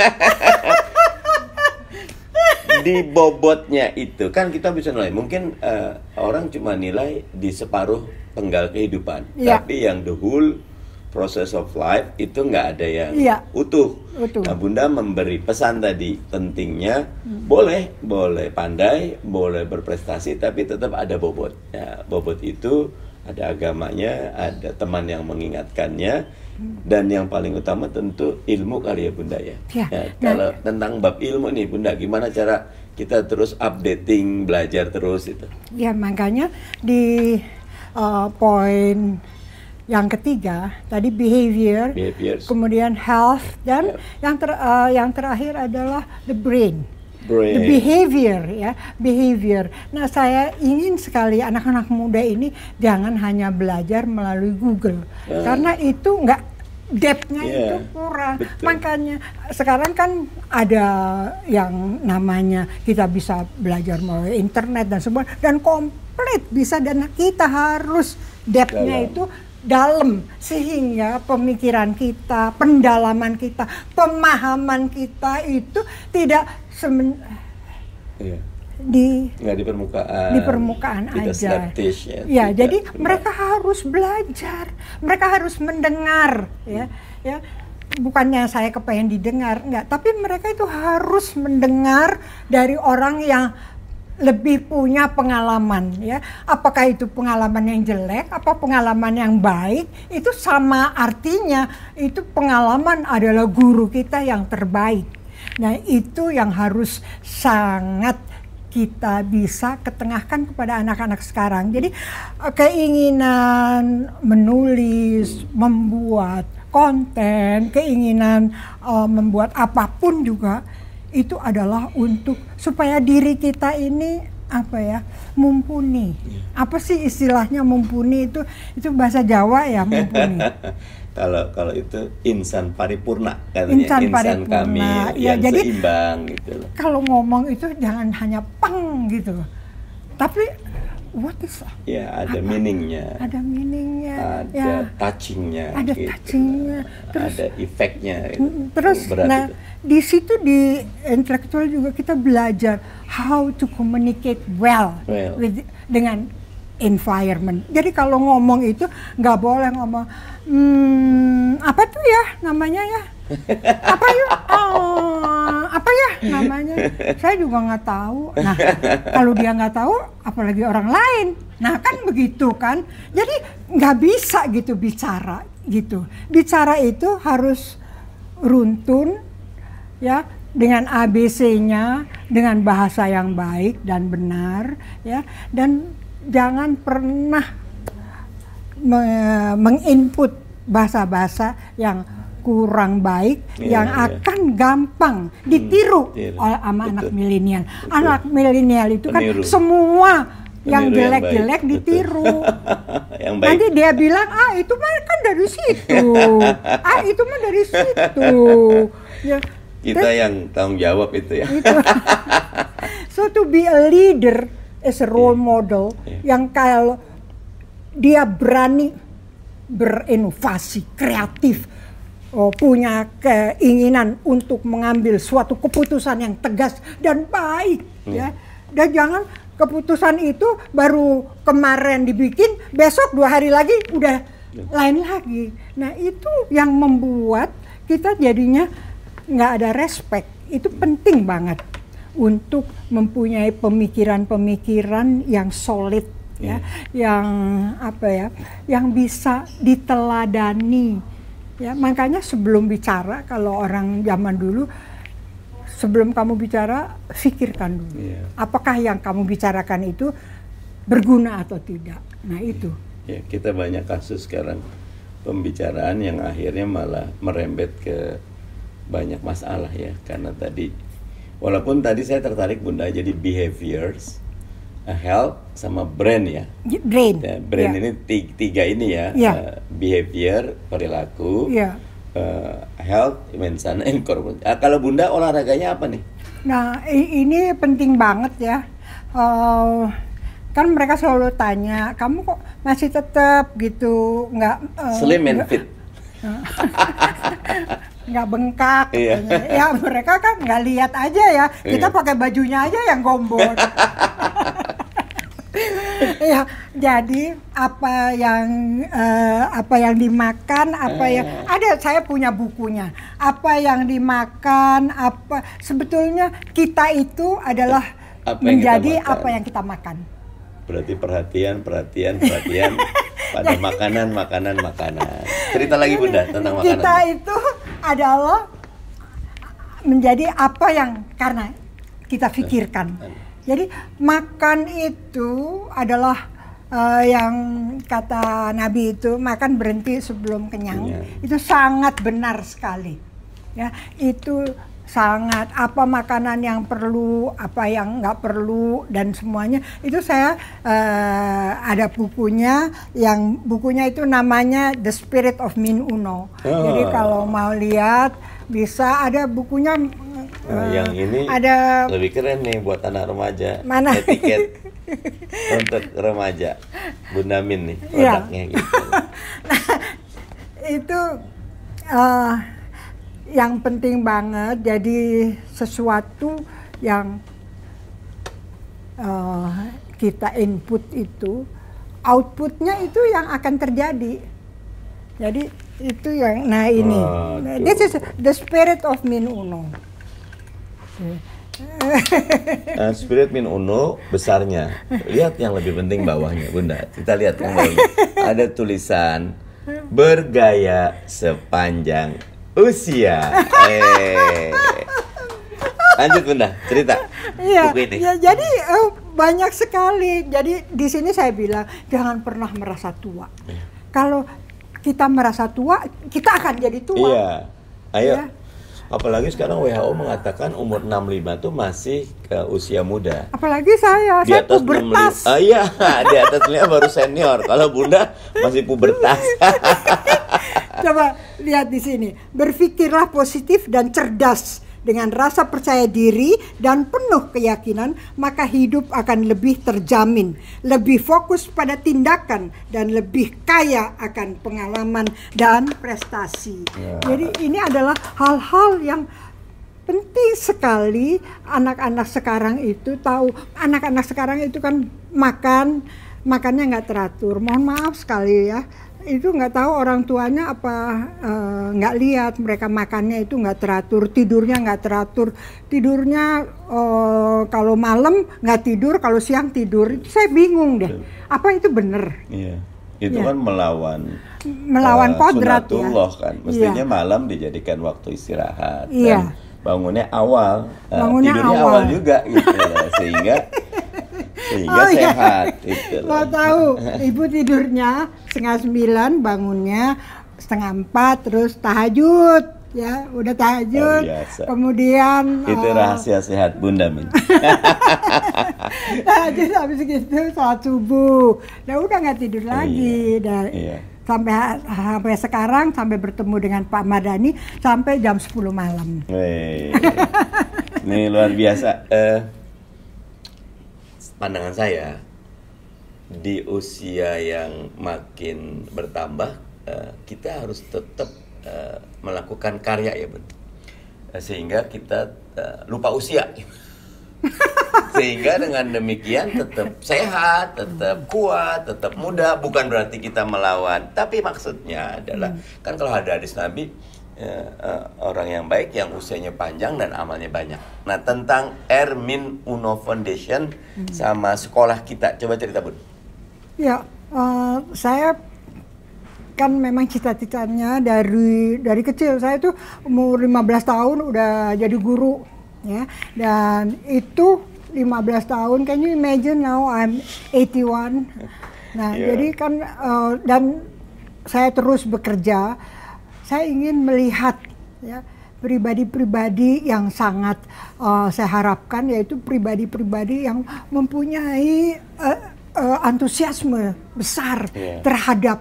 Di bobotnya itu kan kita bisa nilai. Mungkin orang cuma nilai di separuh penggal kehidupan, tapi yang the whole process of life itu nggak ada yang utuh. Nah, Bunda memberi pesan tadi pentingnya boleh pandai, boleh berprestasi, tapi tetap ada bobot. Ya, bobot itu ada agamanya, ada teman yang mengingatkannya, dan yang paling utama tentu ilmu kali ya Bunda ya. Kalau tentang bab ilmu nih Bunda, gimana cara kita terus updating, belajar terus itu? Ya, makanya di poin yang ketiga tadi behavior, kemudian health, dan yang terakhir adalah the brain. The behavior ya, behavior. Nah, saya ingin sekali anak-anak muda ini jangan hanya belajar melalui Google, karena itu nggak depth-nya itu kurang. Makanya sekarang kan ada yang namanya kita bisa belajar melalui internet dan semua, dan komplit bisa, dan kita harus depth-nya itu dalam, sehingga pemikiran kita, pendalaman kita, pemahaman kita itu tidak nggak di permukaan aja. Ya, jadi mereka harus belajar, mereka harus mendengar, ya. Bukannya saya kepengen didengar, enggak, tapi mereka itu harus mendengar dari orang yang lebih punya pengalaman, ya. Apakah itu pengalaman yang jelek, apa pengalaman yang baik, itu sama artinya. Itu pengalaman adalah guru kita yang terbaik. Nah, itu yang harus sangat kita bisa ketengahkan kepada anak-anak sekarang. Jadi keinginan menulis, membuat konten, keinginan membuat apapun juga itu adalah untuk supaya diri kita ini apa ya, mumpuni. Apa sih istilahnya mumpuni itu? Itu bahasa Jawa ya, mumpuni. Kalau itu insan paripurna katanya, Insan insan paripurna. kami Ya, yang jadi seimbang gitu loh. kalau ngomong itu jangan hanya peng gitu, tapi what is Ya, ada apa? meaningnya, Ada meaningnya, ada ya, touchingnya, ada gitu. touchingnya, terus ada efeknya. Gitu. terus Berat nah itu. di situ di intelektual juga kita belajar how to communicate well, Well. dengan environment. Jadi kalau ngomong itu nggak boleh ngomong apa tuh ya namanya ya, apa ya, apa ya namanya, saya juga nggak tahu. Nah kalau dia nggak tahu, apalagi orang lain. Nah kan begitu kan. Jadi nggak bisa gitu bicara gitu. Bicara itu harus runtun ya, dengan ABC-nya, dengan bahasa yang baik dan benar ya, dan jangan pernah menginput bahasa-bahasa yang kurang baik, yang akan gampang ditiru oleh anak milenial. Anak milenial itu kan Peniru. semua yang Peniru yang jelek-jelek baik, ditiru. Yang baik. Nanti dia bilang, itu mah kan dari situ, itu mah dari situ. Ya, Kita yang tanggung jawab itu ya. itu. So to be a leader as a role model, yang kalau dia berani berinovasi, kreatif, punya keinginan untuk mengambil suatu keputusan yang tegas dan baik, ya. Dan jangan keputusan itu baru kemarin dibikin, besok 2 hari lagi udah lain lagi. Nah itu yang membuat kita jadinya nggak ada respect. Itu penting banget untuk mempunyai pemikiran-pemikiran yang solid, ya, yang apa ya, yang bisa diteladani, ya. Makanya sebelum bicara, kalau orang zaman dulu, sebelum kamu bicara, pikirkan dulu, apakah yang kamu bicarakan itu berguna atau tidak. Nah itu. Ya, kita banyak kasus sekarang pembicaraan yang akhirnya malah merembet ke banyak masalah ya, karena tadi. Walaupun tadi saya tertarik Bunda, jadi behaviors, health sama brain ya. Brain. Ya, brain ini tiga ini ya. Behavior, perilaku, health, mensana, and corporate. Kalau Bunda olahraganya apa nih? Nah ini penting banget ya. Kan mereka selalu tanya, kamu kok masih tetap gitu, nggak slim and fit. Nggak bengkak, ya mereka kan nggak lihat aja ya, kita pakai bajunya aja yang gombor. Ya, jadi apa yang dimakan, apa yang ada, saya punya bukunya. Apa yang dimakan, apa sebetulnya kita itu adalah menjadi apa yang kita makan. Berarti perhatian pada makanan. Cerita lagi Bunda tentang makanan. Kita itu adalah menjadi apa yang karena kita pikirkan. Jadi makan itu adalah yang kata Nabi itu, makan berhenti sebelum kenyang. Itu sangat benar sekali. Ya, itu sangat, apa makanan yang perlu, apa yang nggak perlu, dan semuanya itu saya ada bukunya, yang bukunya itu namanya The Spirit of Min Uno. Jadi kalau mau lihat bisa, ada bukunya. Yang ini ada lebih keren nih buat anak remaja. Mana? Etiket untuk remaja, Bunda Min nih produknya gitu. Nah, itu yang penting banget. Jadi sesuatu yang kita input itu, outputnya itu yang akan terjadi. Jadi itu yang, nah ini, this is the spirit of Min Uno. Spirit Min Uno besarnya. Lihat yang lebih penting bawahnya, Bunda. Kita lihat yang bawahnya. Ada tulisan bergaya sepanjang usia. Lanjut Bunda, cerita. Iya, buku ini. Ya, jadi banyak sekali. Jadi di sini saya bilang jangan pernah merasa tua. Kalau kita merasa tua, kita akan jadi tua. Iya. Ayo. Ya. Apalagi sekarang WHO mengatakan umur 65 tuh masih usia muda. Apalagi saya pubertas. Iya, di atas 65 baru senior. Kalau Bunda masih pubertas. Coba lihat di sini. Berpikirlah positif dan cerdas. Dengan rasa percaya diri dan penuh keyakinan, maka hidup akan lebih terjamin, lebih fokus pada tindakan, dan lebih kaya akan pengalaman dan prestasi. Ya. Jadi ini adalah hal-hal yang penting sekali anak-anak sekarang itu tahu. Anak-anak sekarang itu kan makannya nggak teratur. Mohon maaf sekali ya. Itu nggak tahu orang tuanya apa nggak lihat mereka makannya itu nggak teratur, tidurnya nggak teratur, tidurnya kalau malam nggak tidur, kalau siang tidur. Saya bingung deh, apa itu benar? Iya, itu kan melawan kodrat sunatullah ya. Kan, mestinya malam dijadikan waktu istirahat. Iya. Dan bangunnya tidurnya awal juga gitu loh, sehingga sehat. Mau tahu, ibu tidurnya 8:30, bangunnya 3:30, terus tahajud, ya udah tahajud. Kemudian itu rahasia sehat Bunda Min. Tahajud habis gitu salat subuh, udah nggak tidur lagi. Sampai sekarang, sampai bertemu dengan Pak Mardhani sampai jam 10 malam. Ini luar biasa. Pandangan saya di usia yang makin bertambah, kita harus tetap melakukan karya ya Bun, sehingga kita lupa usia. Sehingga dengan demikian tetap sehat, tetap kuat, tetap muda. Bukan berarti kita melawan, tapi maksudnya adalah kan kalau ada hadis Nabi, orang yang baik yang usianya panjang dan amalnya banyak. Nah, tentang Ermin Uno Foundation sama sekolah kita, coba cerita Bun. Ya, saya kan memang cita-citanya dari kecil. Saya tuh umur 15 tahun udah jadi guru ya. Dan itu 15 tahun, can you imagine now I'm 81. Nah, jadi kan dan saya terus bekerja. Saya ingin melihat ya pribadi-pribadi yang sangat saya harapkan, yaitu pribadi-pribadi yang mempunyai antusiasme besar terhadap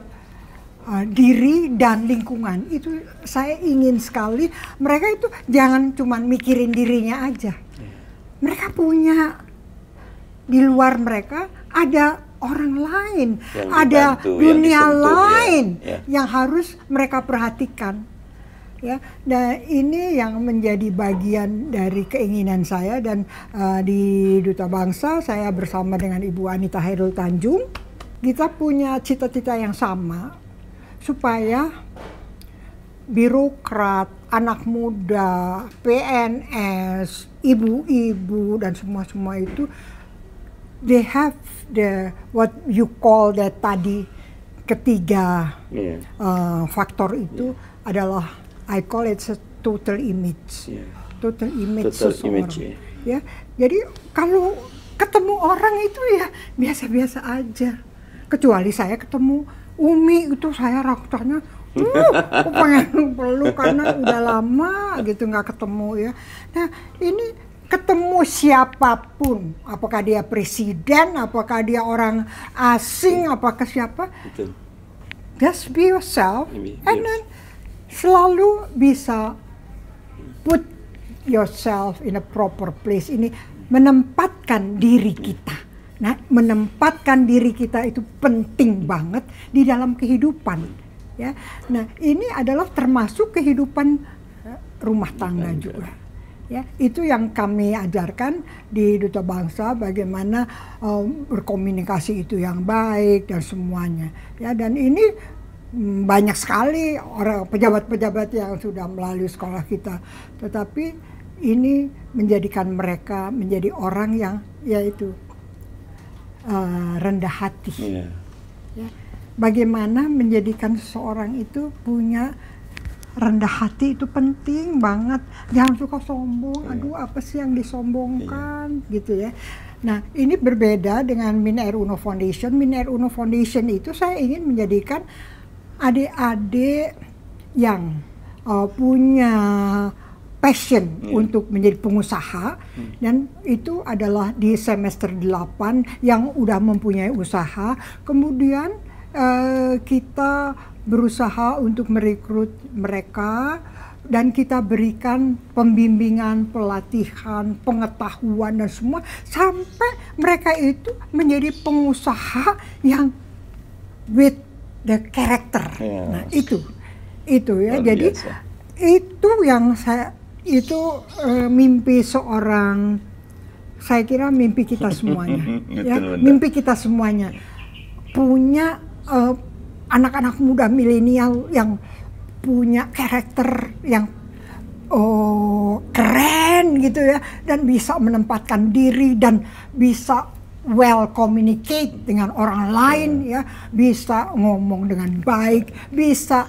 diri dan lingkungan. Itu saya ingin sekali mereka itu jangan cuma mikirin dirinya aja. Mereka punya di luar mereka ada orang lain, ada dunia lain yang harus mereka perhatikan. Ya, nah ini yang menjadi bagian dari keinginan saya, dan di Duta Bangsa saya bersama dengan Ibu Anita Hairul Tanjung, kita punya cita-cita yang sama supaya birokrat, anak muda, PNS, ibu-ibu dan semua itu they have what you call that tadi ketiga faktor itu adalah I call it a total image, total image seseorang. Ya, jadi kalau ketemu orang itu ya biasa-biasa aja. Kecuali saya ketemu Umi itu saya rasanya aku pengen peluk karena udah lama gitu nggak ketemu ya. Nah ini ketemu siapapun, apakah dia presiden, apakah dia orang asing, apakah siapa, just be yourself, and then selalu bisa put yourself in a proper place. Ini menempatkan diri kita. Nah, menempatkan diri kita itu penting banget di dalam kehidupan. Ya, nah ini adalah termasuk kehidupan rumah tangga juga. Ya, itu yang kami ajarkan di Duta Bangsa, bagaimana berkomunikasi itu yang baik dan semuanya. Ya, dan ini banyak sekali orang pejabat-pejabat yang sudah melalui sekolah kita, tetapi ini menjadikan mereka menjadi orang yang yaitu rendah hati. Ya, bagaimana menjadikan seseorang itu punya rendah hati itu penting banget. Jangan suka sombong. Aduh, apa sih yang disombongkan gitu ya. Nah, ini berbeda dengan Min-Air Uno Foundation. Min-Air Uno Foundation itu saya ingin menjadikan adik-adik yang punya passion untuk menjadi pengusaha, dan itu adalah di semester 8 yang udah mempunyai usaha. Kemudian kita berusaha untuk merekrut mereka dan kita berikan pembimbingan, pelatihan, pengetahuan dan semua sampai mereka itu menjadi pengusaha yang with the character. Nah, itu ya. Jadi itu yang mimpi seorang, saya kira mimpi kita semuanya. Ya, mimpi kita semuanya punya anak-anak muda milenial yang punya karakter yang keren gitu ya, dan bisa menempatkan diri dan bisa well communicate dengan orang lain ya, bisa ngomong dengan baik, bisa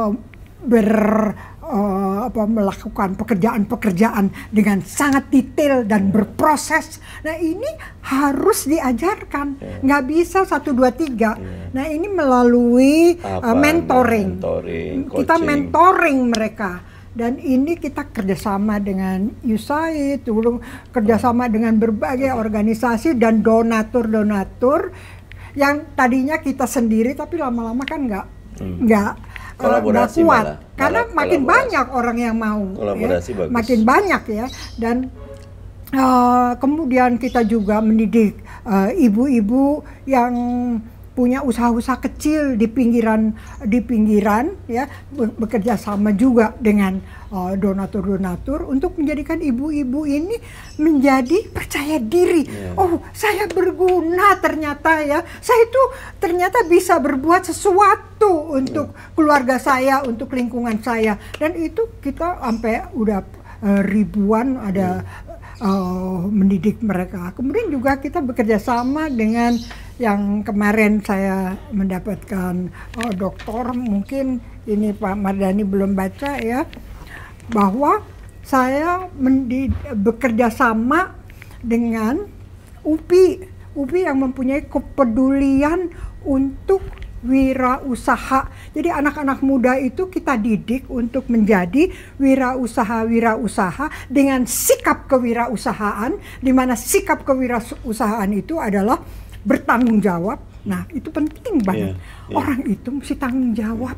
melakukan pekerjaan-pekerjaan dengan sangat detail dan berproses. Nah, ini harus diajarkan, nggak bisa 1, 2, 3. Nah, ini melalui mentoring. Kita mentoring mereka. Dan ini kita kerjasama dengan USAID, kerjasama dengan berbagai organisasi dan donatur yang tadinya kita sendiri, tapi lama-lama kan nggak kolaborasi kuat, karena makin banyak orang yang mau, kolaborasi bagus. Makin banyak ya, dan kemudian kita juga mendidik ibu-ibu yang punya usaha-usaha kecil di pinggiran ya, bekerja sama juga dengan donatur-donatur untuk menjadikan ibu-ibu ini menjadi percaya diri. Oh, saya berguna ternyata ya, saya itu ternyata bisa berbuat sesuatu untuk keluarga saya, untuk lingkungan saya, dan itu kita sampai udah ribuan ada mendidik mereka. Kemudian juga kita bekerja sama dengan yang kemarin saya mendapatkan doktor, mungkin ini Pak Mardhani belum baca ya, bahwa saya bekerja sama dengan UPI yang mempunyai kepedulian untuk wirausaha. Jadi anak-anak muda itu kita didik untuk menjadi wirausaha dengan sikap kewirausahaan, di mana sikap kewirausahaan itu adalah bertanggung jawab. Nah, itu penting banget. Orang itu mesti tanggung jawab.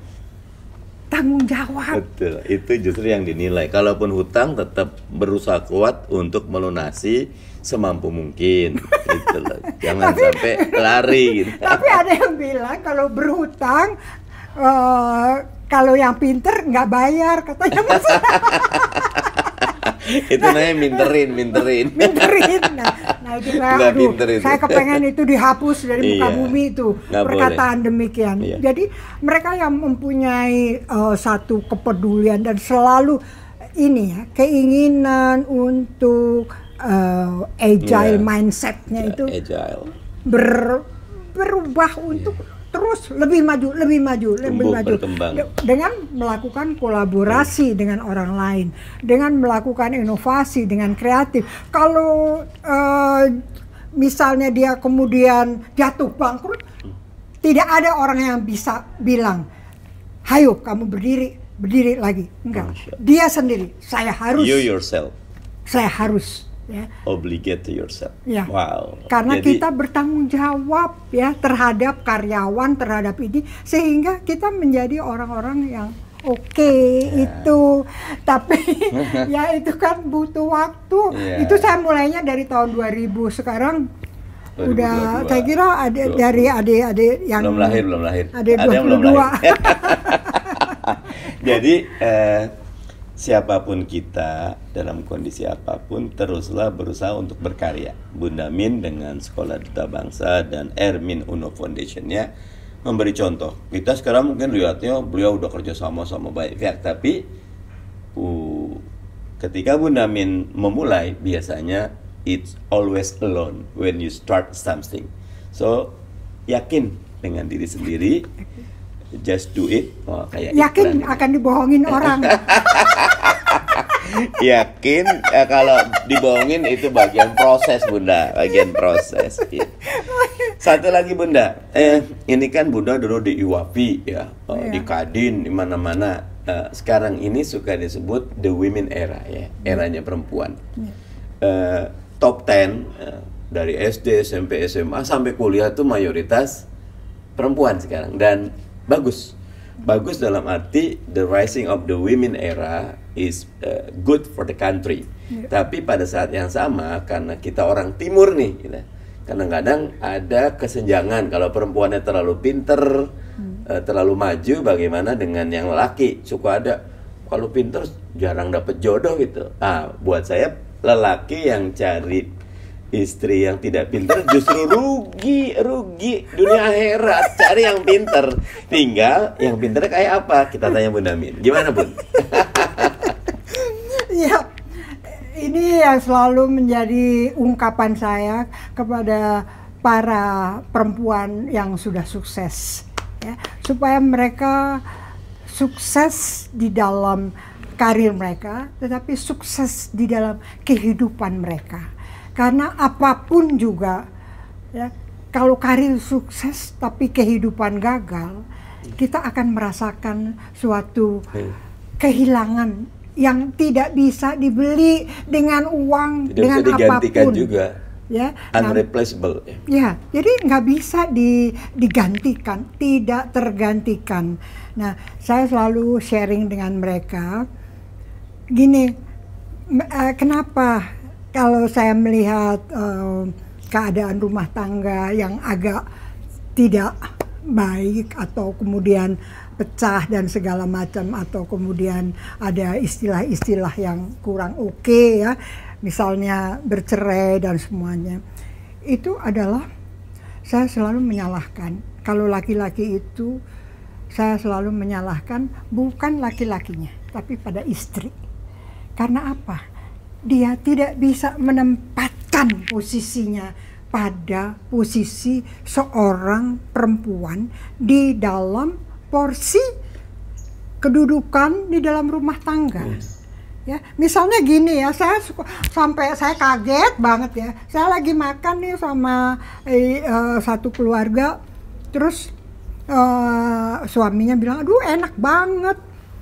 Betul, itu justru yang dinilai. Kalaupun hutang tetap berusaha kuat untuk melunasi semampu mungkin. Gitu loh. Jangan sampai lari gitu. Tapi ada yang bilang kalau berhutang, kalau yang pinter nggak bayar, katanya. Itu namanya minterin. Nah itu saya kepengen itu dihapus dari muka bumi itu, perkataan boleh. Demikian. Jadi mereka yang mempunyai satu kepedulian dan selalu ini ya, keinginan untuk agile mindsetnya itu berubah untuk terus lebih maju dengan melakukan kolaborasi dengan orang lain, dengan melakukan inovasi, dengan kreatif. Kalau misalnya dia kemudian jatuh bangkrut, tidak ada orang yang bisa bilang, "Hayo kamu berdiri lagi." Enggak. Dia sendiri, saya harus. You yourself. Saya harus. Ya. Obligate to yourself. Ya. Wow. Karena kita bertanggung jawab ya terhadap karyawan, terhadap ini, sehingga kita menjadi orang-orang yang itu. Tapi ya itu kan butuh waktu. Itu saya mulainya dari tahun 2000, sekarang 2022. Udah saya kira ada dari adik-adik yang belum lahir. Ada yang belum lahir. Jadi siapapun kita, dalam kondisi apapun, teruslah berusaha untuk berkarya. Bunda Min dengan Sekolah Duta Bangsa dan Ermin Uno Foundation-nya memberi contoh. Kita sekarang mungkin lihatnya beliau udah kerja sama baik pihak, tapi ketika Bunda Min memulai, biasanya it's always alone when you start something. So, yakin dengan diri sendiri, just do it. Yakin akan dibohongin orang. Yakin kalau dibohongin itu bagian proses, Bunda, bagian proses. Satu lagi, Bunda, ini kan Bunda dulu di IWAPI ya, di Kadin, di mana-mana. sekarang ini suka disebut the women era ya, eranya perempuan. Top 10 dari SD, SMP, SMA sampai kuliah tuh mayoritas perempuan sekarang, dan bagus. Bagus dalam arti the rising of the women era is good for the country. Tapi pada saat yang sama, karena kita orang timur nih, gitu, kadang-kadang ada kesenjangan. Kalau perempuannya terlalu pinter, terlalu maju, bagaimana dengan yang lelaki? Suka ada, kalau pinter jarang dapet jodoh gitu. Buat saya lelaki yang cari istri yang tidak pinter justru rugi dunia akhirat. Cari yang pinter, tinggal yang pinter kayak apa? Kita tanya Bunda Min. Gimana Bun? Ya, ini yang selalu menjadi ungkapan saya kepada para perempuan yang sudah sukses, ya, supaya mereka sukses di dalam karir mereka, tetapi sukses di dalam kehidupan mereka. Karena apapun juga, ya, kalau karir sukses tapi kehidupan gagal, kita akan merasakan suatu kehilangan yang tidak bisa dibeli dengan uang, tidak dengan bisa digantikan apapun juga. Ya, unreplaceable. Ya, jadi nggak bisa digantikan, tidak tergantikan. Nah, saya selalu sharing dengan mereka, gini, kenapa kalau saya melihat keadaan rumah tangga yang agak tidak baik atau kemudian pecah dan segala macam, atau kemudian ada istilah-istilah yang kurang oke, ya, misalnya bercerai dan semuanya, itu adalah saya selalu menyalahkan. Kalau laki-laki itu, saya selalu menyalahkan bukan laki-lakinya, tapi pada istri. Karena apa? Dia tidak bisa menempatkan posisinya pada posisi seorang perempuan di dalam porsi kedudukan di dalam rumah tangga. Ya, misalnya gini ya, sampai saya kaget banget ya. Saya lagi makan nih sama satu keluarga, terus suaminya bilang, aduh enak banget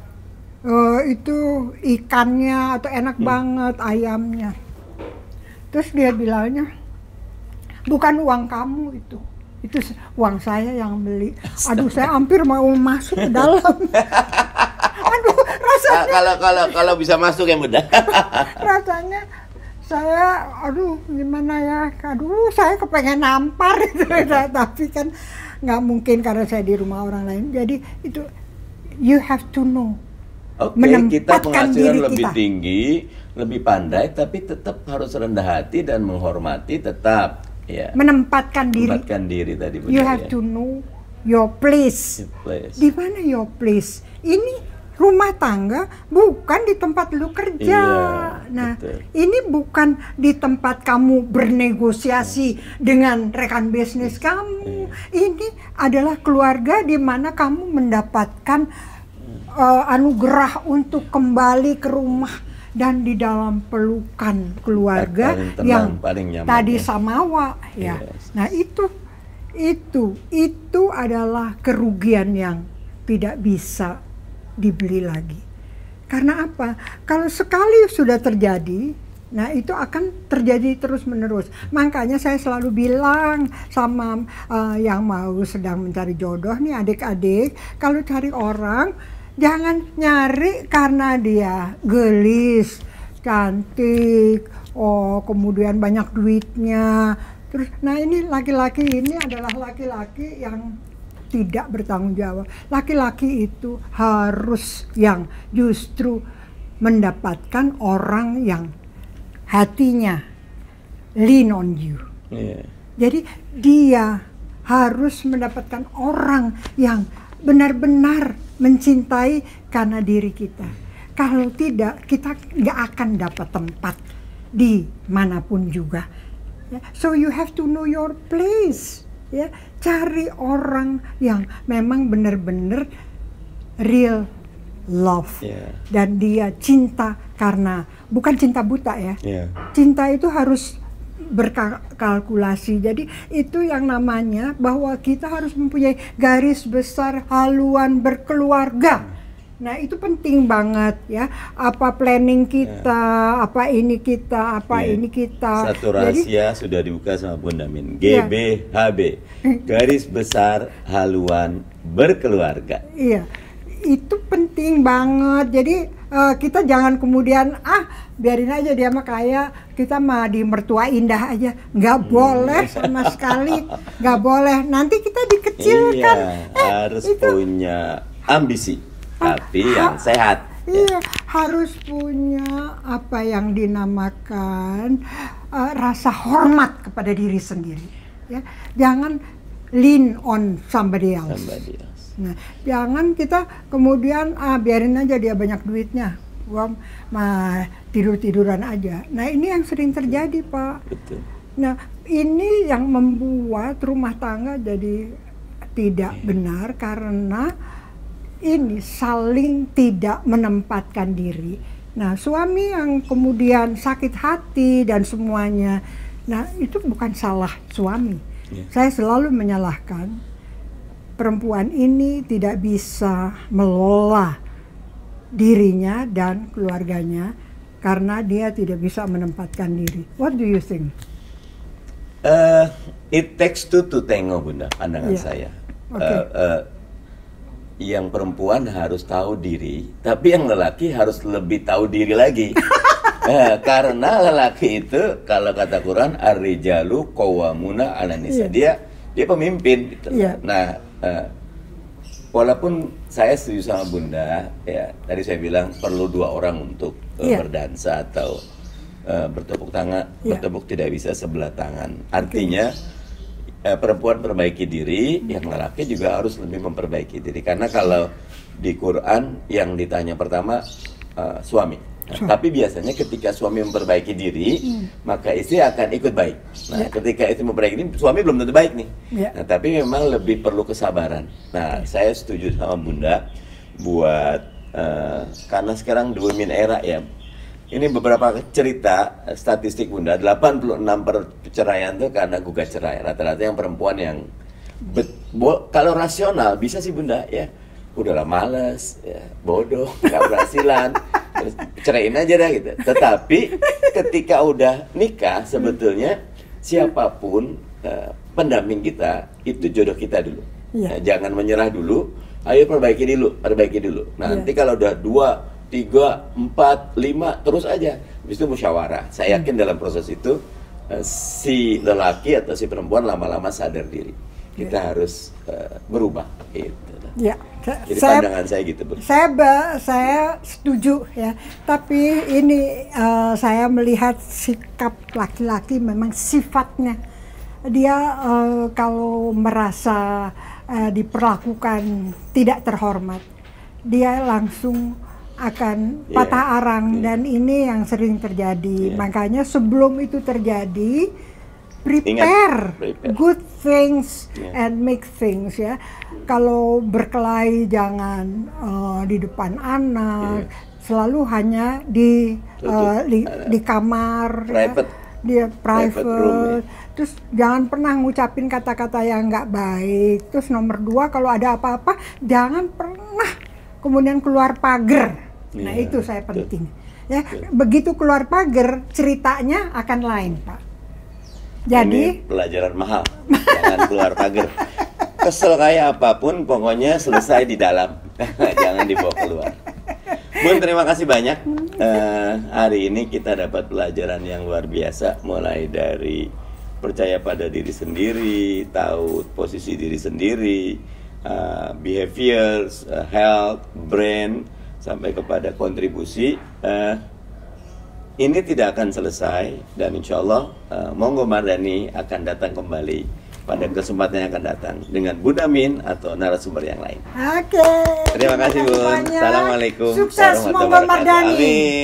itu ikannya, atau enak banget ayamnya. Terus dia bilangnya, bukan uang kamu itu uang saya yang beli. Aduh, saya hampir mau masuk ke dalam. Aduh, rasanya kalau bisa masuk ya mudah. Rasanya saya, aduh gimana ya, aduh saya kepengen nampar itu, tapi kan nggak mungkin karena saya di rumah orang lain. Jadi itu, you have to know. Kita penghasilan lebih tinggi, lebih pandai, tapi tetap harus rendah hati dan menghormati, tetap ya. Menempatkan diri tadi. You have to know your place. Di mana your place? Ini rumah tangga, bukan di tempat lu kerja. Nah, betul. Ini bukan di tempat kamu bernegosiasi dengan rekan bisnis kamu. Ini adalah keluarga di mana kamu mendapatkan anugerah untuk kembali ke rumah dan di dalam pelukan keluarga yang tadi samawa, ya. Yes. Nah, itu adalah kerugian yang tidak bisa dibeli lagi. Karena apa? Kalau sekali sudah terjadi, nah itu akan terjadi terus-menerus. Makanya saya selalu bilang sama yang mau sedang mencari jodoh nih, adik-adik, kalau cari orang, jangan nyari karena dia gelis, cantik, kemudian banyak duitnya. Terus, nah ini laki-laki ini adalah laki-laki yang tidak bertanggung jawab. Laki-laki itu harus yang justru mendapatkan orang yang hatinya lean on you. Jadi dia harus mendapatkan orang yang benar-benar mencintai karena diri kita. Kalau tidak, kita nggak akan dapat tempat di manapun juga. Ya, so you have to know your place. Ya, cari orang yang memang benar-benar real love, dan dia cinta karena bukan cinta buta ya. Cinta itu harus berkalkulasi. Jadi itu yang namanya bahwa kita harus mempunyai garis besar haluan berkeluarga. Nah, itu penting banget ya. Apa planning kita, apa ini kita, apa ini kita. Satu rahasia sudah dibuka sama Bunda Min. GBHB, garis besar haluan berkeluarga. Iya, itu penting banget. Jadi kita jangan kemudian biarin aja dia mah kaya, kita mah di mertua indah aja. Nggak boleh sama sekali, nggak boleh. Nanti kita dikecilkan. Harus punya ambisi. Tapi yang sehat. Iya, harus punya apa yang dinamakan rasa hormat kepada diri sendiri. Ya, jangan lean on somebody else. Nah, jangan kita kemudian biarin aja dia banyak duitnya, gua mah tidur-tiduran aja. Nah, ini yang sering terjadi, Pak. Betul. Nah, ini yang membuat rumah tangga jadi tidak benar karena ini saling tidak menempatkan diri. Nah, suami yang kemudian sakit hati dan semuanya, nah itu bukan salah suami. Saya selalu menyalahkan perempuan ini tidak bisa mengelola dirinya dan keluarganya karena dia tidak bisa menempatkan diri. What do you think? It takes two to tango, Bunda, pandangan saya. Yang perempuan harus tahu diri, tapi yang lelaki harus lebih tahu diri lagi. Karena lelaki itu, kalau kata Quran, ar-rijalu qawwamuna 'alan nisa. Dia pemimpin gitu. Nah, walaupun saya setuju sama Bunda, ya tadi saya bilang perlu 2 orang untuk berdansa atau bertepuk tangan, bertepuk tidak bisa sebelah tangan. Artinya perempuan perbaiki diri, yang lelaki juga harus lebih memperbaiki diri. Karena kalau di Quran yang ditanya pertama suami. Tapi biasanya ketika suami memperbaiki diri, maka istri akan ikut baik. Nah, ketika istri memperbaiki diri, suami belum tentu baik nih. Nah, tapi memang lebih perlu kesabaran. Nah, saya setuju sama Bunda buat karena sekarang the women era ya. Ini beberapa cerita statistik Bunda, 86% perceraian itu karena gugat cerai. Rata-rata yang perempuan yang kalau rasional bisa sih Bunda ya, udahlah males, ya, bodoh, nggak berhasilan, terus ceraiin aja dah gitu. Tetapi ketika udah nikah sebetulnya siapapun pendamping kita itu jodoh kita dulu. Nah, jangan menyerah dulu, ayo perbaiki dulu. Nah, nanti kalau udah 2, 3, 4, 5 terus aja. Habis itu musyawarah. Saya yakin dalam proses itu si lelaki atau si perempuan lama-lama sadar diri. Kita harus berubah gitu. Ya, jadi pandangan saya gitu, Bu. Saya setuju ya. Tapi ini saya melihat sikap laki-laki memang sifatnya dia kalau merasa diperlakukan tidak terhormat, dia langsung akan patah arang dan ini yang sering terjadi. Makanya sebelum itu terjadi, prepare good things and make things ya. Kalau berkelahi jangan di depan anak, selalu hanya di kamar, private room, Terus jangan pernah ngucapin kata-kata yang nggak baik. Terus nomor 2, kalau ada apa-apa jangan pernah kemudian keluar pagar. Nah itu saya penting. Ya, begitu keluar pagar ceritanya akan lain, Pak. Jadi ini pelajaran mahal, jangan keluar pagar. Kesel kayak apapun, pokoknya selesai di dalam, jangan dibawa keluar. Bun, terima kasih banyak. Hari ini kita dapat pelajaran yang luar biasa, mulai dari percaya pada diri sendiri, tahu posisi diri sendiri, behaviors, health, brain, sampai kepada kontribusi. Ini tidak akan selesai dan insya Allah Monggo Mardhani akan datang kembali pada kesempatan yang akan datang dengan Bunda Min atau narasumber yang lain. Oke. Terima kasih Bun. Assalamualaikum. Sukses Monggo Mardhani. Amin.